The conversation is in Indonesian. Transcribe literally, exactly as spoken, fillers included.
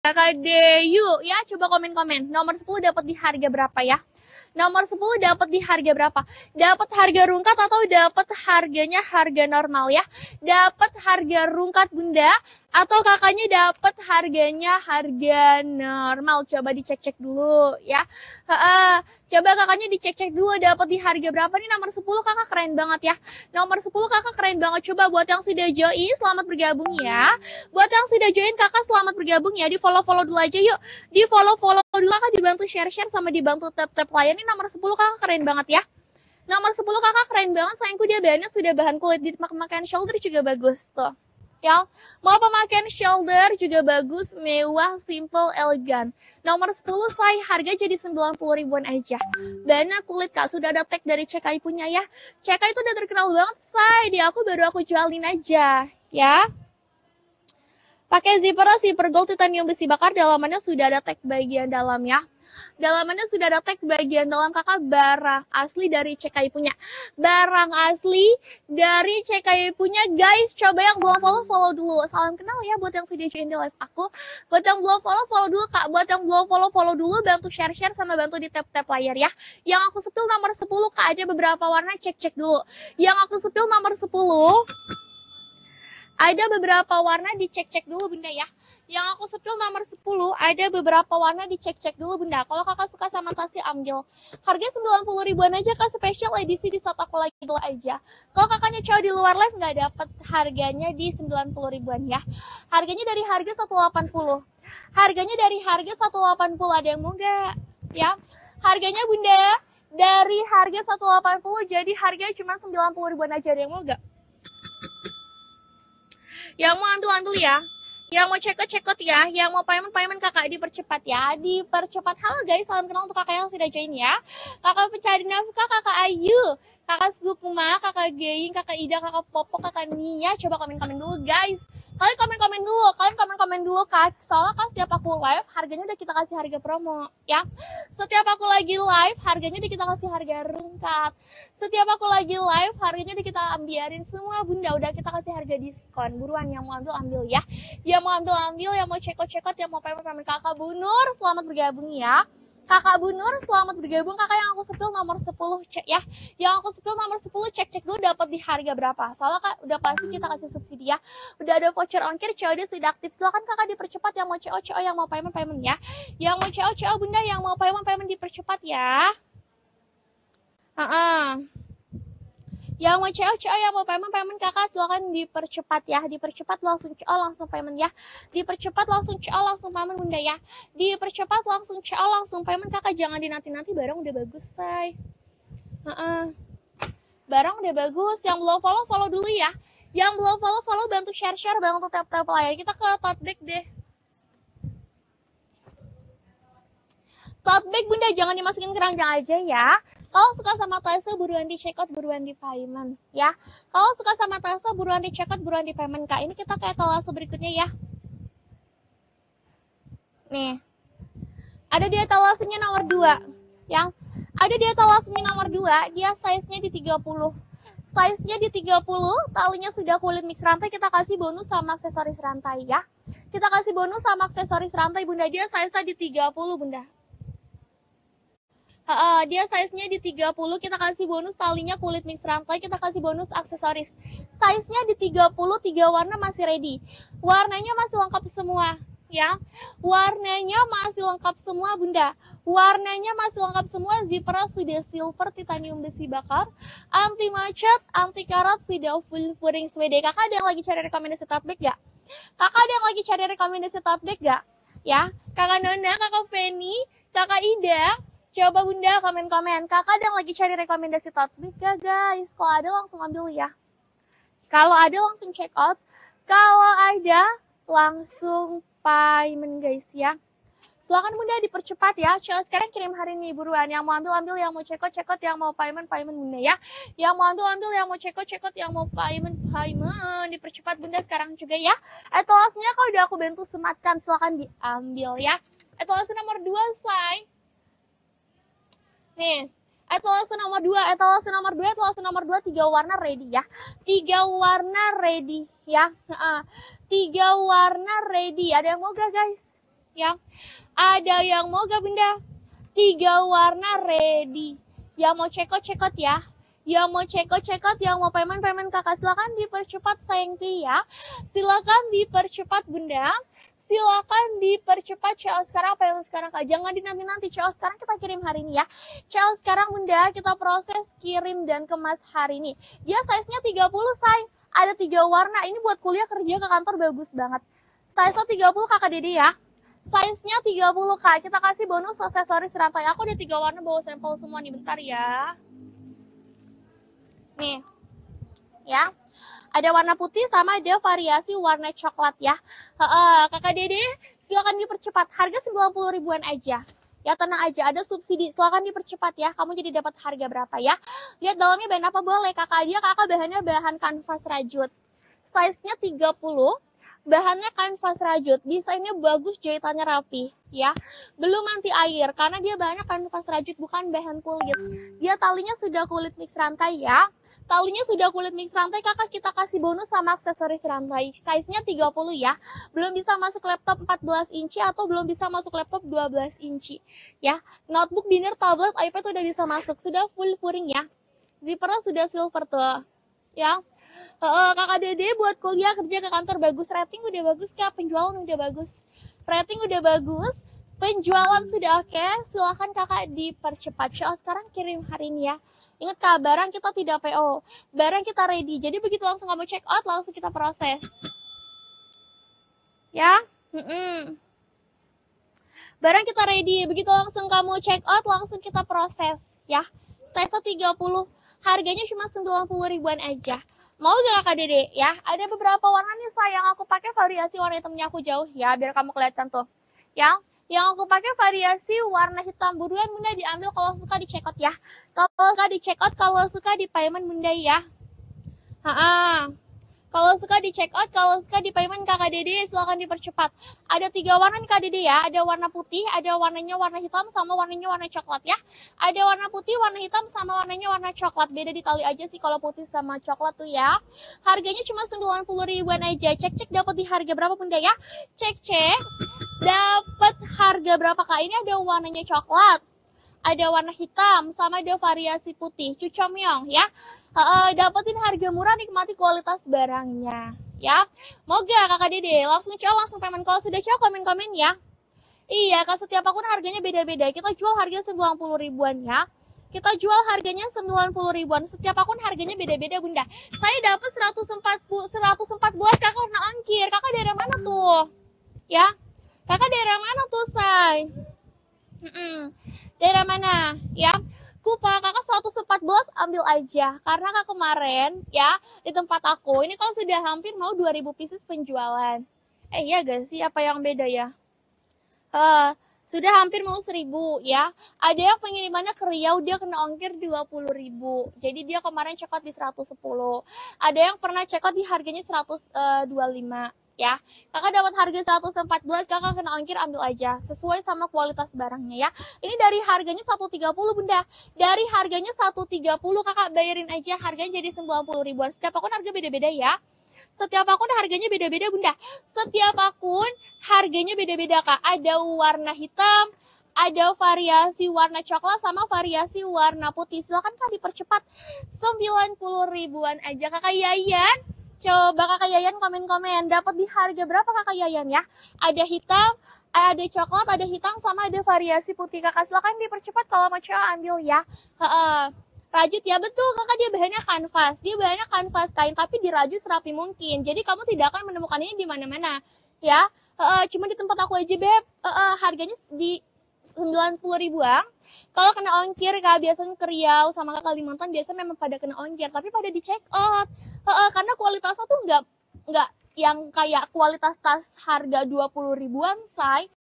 Kakak Deyu ya, coba komen-komen. Nomor sepuluh dapat di harga berapa ya? Nomor sepuluh dapat di harga berapa? Dapat harga rungkat atau dapat harganya harga normal ya? Dapat harga rungkat Bunda atau kakaknya dapat harganya harga normal? Coba dicek-cek dulu ya. Ha-ha. Coba kakaknya dicek-cek dulu dapat di harga berapa nih. Nomor sepuluh kakak keren banget ya. Nomor sepuluh kakak keren banget. Coba buat yang sudah join selamat bergabung ya. Buat yang sudah join kakak selamat bergabung ya. Di follow-follow dulu aja yuk. Di follow-follow dulu kakak, dibantu share-share sama dibantu tap-tap layar. Ini nomor sepuluh kakak keren banget ya. Nomor sepuluh kakak keren banget. Sayangku dia bahannya sudah bahan kulit, di pemakaian shoulder juga bagus tuh. Ya, mau pemakaian shoulder juga bagus, mewah, simple, elegan. Nomor sepuluh say harga jadi sembilan puluh ribuan aja. Bahannya kulit kak, sudah ada tag dari C K I punya ya. C K I itu udah terkenal banget say, di aku baru aku jualin aja ya. Pakai zipper, zipper gold titanium besi bakar, dalamannya sudah ada tag bagian dalam ya. Dalamannya sudah ada tag bagian dalam kakak, barang asli dari C K I punya. Barang asli dari C K I punya guys. Coba yang belum follow, follow dulu. Salam kenal ya buat yang sudah join di live aku. Buat yang belum follow, follow dulu kak. Buat yang belum follow, follow dulu. Bantu share-share sama bantu di tap-tap layar ya. Yang aku sepil nomor sepuluh kak, ada beberapa warna, cek-cek dulu. Yang aku sepil nomor sepuluh, ada beberapa warna, dicek-cek dulu Bunda ya. Yang aku sepil nomor sepuluh, ada beberapa warna, dicek-cek dulu Bunda. Kalau kakak suka sama tasnya ambil. Harga sembilan puluh ribuan aja kak, spesial edisi di saat aku lagi dulu aja. Kalau kakaknya cowok di luar live nggak dapat harganya di sembilan puluh ribuan ya. Harganya dari harga seratus delapan puluh. Harganya dari harga seratus delapan puluh, ada yang mau nggak? Ya. Harganya Bunda dari harga seratus delapan puluh jadi harganya cuma sembilan puluh ribuan aja, ada yang mau nggak? Yang mau ambil-ambil ya. Yang mau cekot-cekot ya. Yang mau payment-payment kakak dipercepat ya. Dipercepat. Halo guys, salam kenal untuk kakak yang sudah join ya. Kakak pencari nafkah, kakak Ayu, kakak Sukma, kakak Geying, kakak Ida, kakak Popo, kakak Nia. Coba komen-komen dulu guys. Kalian komen-komen dulu. Kalian komen-komen dulu kak. Soalnya kan setiap aku live, harganya udah kita kasih harga promo ya. Setiap aku lagi live, harganya udah kita kasih harga rungkat. Setiap aku lagi live, harganya udah kita ambilin semua Bunda. Udah kita kasih harga diskon. Buruan yang mau ambil, ambil ya. Yang mau ambil, ambil. Yang mau cekot-cekot, yang mau payment-payment. Kakak Bunur, selamat bergabung ya. Kakak Bunur, selamat bergabung. Kakak yang aku sepil nomor sepuluh, cek ya. Yang aku sepil nomor sepuluh, cek-cek dulu dapat di harga berapa. Soalnya kak, udah pasti kita kasih subsidi ya. Udah ada voucher ongkir, C O D sudah aktif. Silakan kakak dipercepat, yang mau C O, C O, yang mau payment-payment ya. Yang mau C O, C O Bunda, yang mau payment-payment dipercepat ya. Uh-uh. Yang mau C O, C O, yang mau payment-payment kakak silakan dipercepat ya. Dipercepat langsung C O, langsung payment ya. Dipercepat langsung C O, langsung payment Bunda ya. Dipercepat langsung C O, langsung payment kakak. Jangan dinanti-nanti, barang udah bagus say. Uh-uh. Barang udah bagus. Yang belum follow, follow dulu ya. Yang belum follow, follow, bantu share-share, bantu tap-tap layar. Kita ke tote bag deh. Tote bag Bunda jangan dimasukin keranjang aja ya. Kalau suka sama tasnya buruan di check out, buruan di payment ya. Kalau suka sama tasnya buruan di check out, buruan di payment kak. Ini kita ke etalase berikutnya ya. Nih. Ada di etalasenya nomor dua ya. Ada di etalasenya nomor dua, dia size-nya di tiga puluh. Size-nya di tiga puluh, talinya sudah kulit mix rantai, kita kasih bonus sama aksesoris rantai ya. Kita kasih bonus sama aksesoris rantai Bunda, dia size-nya di tiga puluh Bunda. Uh, dia size-nya di tiga puluh, kita kasih bonus talinya kulit mix rantai, kita kasih bonus aksesoris. Size-nya di tiga puluh, tiga warna masih ready. Warnanya masih lengkap semua, ya. Warnanya masih lengkap semua, Bunda. Warnanya masih lengkap semua, zipper sudah silver titanium besi bakar, anti macet, anti karat, sudah full puring suede. Kakak ada yang lagi cari rekomendasi tote bag gak? Kakak ada yang lagi cari rekomendasi tote bag gak? Ya, Kakak Nona, Kakak Feni, Kakak Ida, coba Bunda komen-komen. Kakak ada yang lagi cari rekomendasi tote bag gak guys? Kalau ada langsung ambil ya. Kalau ada langsung check out. Kalau ada langsung payment guys ya. Silakan Bunda dipercepat ya. Coba sekarang kirim hari ini buruan. Yang mau ambil ambil, yang mau check out check out, yang mau payment payment Bunda ya. Yang mau ambil ambil, yang mau check out check out, yang mau payment payment dipercepat Bunda sekarang juga ya. Etalasenya kalau udah aku bantu sematkan, silakan diambil ya. Etalase nomor dua say. Nih, etalase nomor dua, etalase nomor dua, etalase nomor dua, tiga warna ready ya. Tiga warna ready ya. Uh, tiga warna ready. Ada yang mau gak guys? ya. Ada yang mau gak bunda? Tiga warna ready. Yang mau cekot-cekot ya. Yang mau cekot-cekot, yang mau payment-payment kakak, silakan dipercepat sayangku ya. Silakan dipercepat bunda. Silakan dipercepat C O sekarang, payment sekarang kak. Jangan dinanti-nanti, C O sekarang kita kirim hari ini ya. C O sekarang bunda, kita proses kirim dan kemas hari ini. Dia size-nya tiga puluh say. Ada tiga warna. Ini buat kuliah kerja ke kantor bagus banget. Size-nya tiga puluh kakak Dede ya. Size-nya tiga puluh kak. Kita kasih bonus aksesoris rantai. Aku ada tiga warna, bawa sampel semua nih. Bentar ya. Nih, ya, ada warna putih sama ada variasi warna coklat ya. Heeh, kakak Dede, silakan dipercepat. Harga sembilan puluh ribuan aja. Ya tenang aja, ada subsidi. Silakan dipercepat ya. Kamu jadi dapat harga berapa ya? Lihat dalamnya bahan apa boleh kakak dia. Kakak bahannya bahan kanvas rajut. Size-nya tiga puluh. Bahannya kanvas rajut, desainnya bagus, jahitannya rapi ya. Belum anti air karena dia bahannya kanvas rajut, bukan bahan kulit. Dia talinya sudah kulit mix rantai ya. Talinya sudah kulit mix rantai, kakak kita kasih bonus sama aksesoris rantai. Size-nya tiga puluh ya. Belum bisa masuk laptop empat belas inci atau belum bisa masuk laptop dua belas inci ya. Notebook, binder, tablet, iPad udah bisa masuk. Sudah full furing ya. Zippernya sudah silver tuh ya. Uh, kakak Dede buat kuliah kerja ke kantor bagus, rating udah bagus kak, penjualan udah bagus, rating udah bagus, penjualan sudah oke, okay. Silahkan kakak dipercepat. C O sekarang kirim hari ini ya. Ingat kak, barang kita tidak P O, barang kita ready, jadi begitu langsung kamu check out langsung kita proses ya. mm -mm. Barang kita ready, begitu langsung kamu check out langsung kita proses ya. Size tiga puluh, harganya cuma sembilan puluh ribuan aja. Mau gak kakak Dede ya? Ada beberapa warna nih sayang, aku pakai variasi warna hitamnya aku jauh ya, biar kamu kelihatan tuh. Ya, yang aku pakai variasi warna hitam. Buruan bunda diambil, kalau suka di check out ya. Kalau suka di check out, kalau suka di payment bunda ya. Ha-ha. Kalau suka di check out, kalau suka di payment kakak Dede silahkan dipercepat. Ada tiga warna nih kak Dede ya. Ada warna putih, ada warnanya warna hitam, sama warnanya warna coklat ya. Ada warna putih, warna hitam, sama warnanya warna coklat. Beda di tali aja sih kalau putih sama coklat tuh ya. Harganya cuma sembilan puluh ribuan aja. Cek-cek dapat di harga berapa bunda ya. Cek-cek dapat harga berapa kak. Ini ada warnanya coklat, ada warna hitam, sama ada variasi putih. Cucomyong ya. Uh, dapetin harga murah, nikmati kualitas barangnya ya. Mau gak kakak Dede langsung coba langsung payment? Kalau sudah coba komen-komen ya. Iya kak, setiap akun harganya beda-beda. Kita jual harga sembilan puluh ribuan ya. Kita jual harganya sembilan puluh ribuan. Setiap akun harganya beda-beda bunda. Saya dapat seratus empat belas kakak kena ongkir. Kakak daerah mana tuh ya? Kakak daerah mana tuh say? Mm -mm. Daerah mana ya? Kupang kakak seratus empat belas ambil aja, karena kak kemarin ya di tempat aku ini kalau sudah hampir mau dua ribu pieces penjualan. Eh iya gak sih, apa yang beda ya? Uh, sudah hampir mau seribu ya. Ada yang pengirimannya ke Riau, dia kena ongkir dua puluh ribu. Jadi dia kemarin check out di seratus sepuluh. Ada yang pernah check out di harganya seratus dua puluh lima ya. Kakak dapat harga seratus empat belas, kakak kena ongkir ambil aja sesuai sama kualitas barangnya ya. Ini dari harganya seratus tiga puluh bunda. Dari harganya seratus tiga puluh kakak bayarin aja, harganya jadi sembilan puluh ribuan. Setiap akun harga beda-beda ya. Setiap akun harganya beda-beda bunda. Setiap akun harganya beda-beda kak. Ada warna hitam, ada variasi warna coklat, sama variasi warna putih. Silahkan kak dipercepat, sembilan puluh ribuan aja kakak Yayan. Coba kakak Yayan komen-komen, dapat di harga berapa kakak Yayan ya? Ada hitam, ada coklat, ada hitam, sama ada variasi putih kakak. Silahkan dipercepat, kalau mau coba ambil ya. Heeh. Rajut ya, betul kakak, dia bahannya kanvas. Dia bahannya kanvas kain, tapi dirajut serapi mungkin. Jadi kamu tidak akan menemukan ini di mana-mana ya. Heeh, cuma di tempat aku aja beb. Heeh, harganya di sembilan puluh ribuan. Kalau kena ongkir kak, biasanya ke Riau sama ke Kalimantan biasanya memang pada kena ongkir, tapi pada di check out. Uh, karena kualitasnya tuh nggak nggak yang kayak kualitas tas harga dua puluh ribuan say.